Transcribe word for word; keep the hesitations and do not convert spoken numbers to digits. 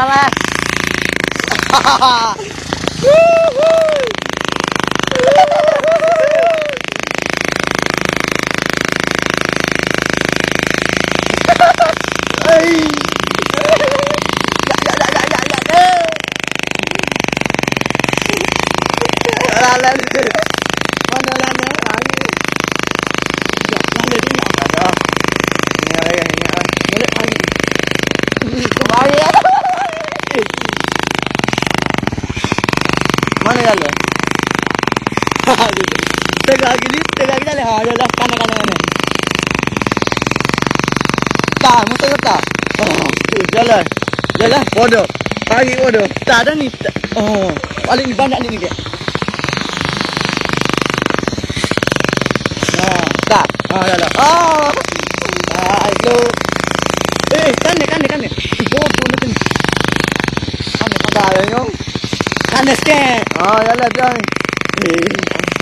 lah. Lalan. Mana lana? Ya, lana dia nak ada. Ini lagi, ini lagi. Boleh lagi. Kembali. Mana lala? Tegak gini, tegak gini lah. Ada lah kanan kanan kanan. Tak, muka tak. Oh, jalan, jalan. Bodoh. Pagi bodoh. Tak ada ni. Oh, paling di bandar ni ni dia. Tak. Ah, dah dah. Ah. Ah, itu. Eh, kan ni, kan ni, kan ni. Bodoh ni kan. Kan ni pada yang. Kan ni scan. Ah, dah dah dah. Eh.